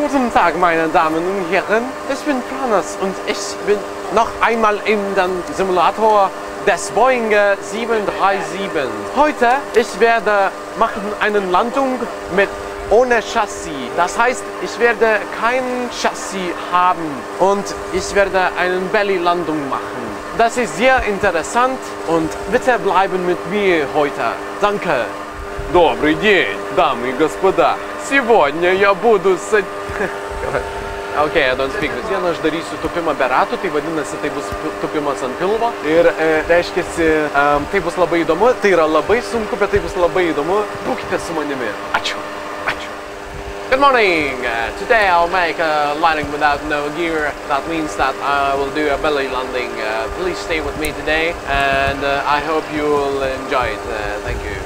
Guten Tag, meine Damen und Herren. Ich bin Pranas und ich bin noch einmal in den Simulator des Boeing 737. Heute werde machen eine Landung ohne Chassis. Das heißt, ich werde kein Chassis haben und ich werde eine Belly-Landung machen. Das ist sehr interessant und bitte bleiben mit mir heute. Danke. Добрый день, дамы и господа. Сегодня я буду Okay, I don't speak this. Vieną aš darysiu tupimą be ratų, tai vadinasi, tai bus tupimas ant pilvo. Ir reiškiasi, tai bus labai įdomu, tai yra labai sunku, bet tai bus labai įdomu. Būkite su manimi. Ačiū. Ačiū. Good morning. Today I'll make a landing without no gear. That means that I will do a belly landing. Please stay with me today and I hope you will enjoy it. Thank you.